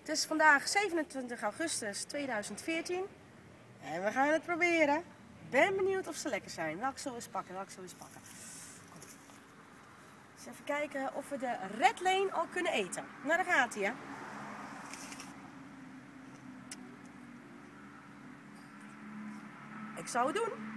Het is vandaag 27 augustus 2014 en we gaan het proberen. Ik ben benieuwd of ze lekker zijn. Welke zullen we eens pakken? Eens even kijken of we de Red Lane al kunnen eten. Nou, daar gaat hij, hè. Ik zou het doen.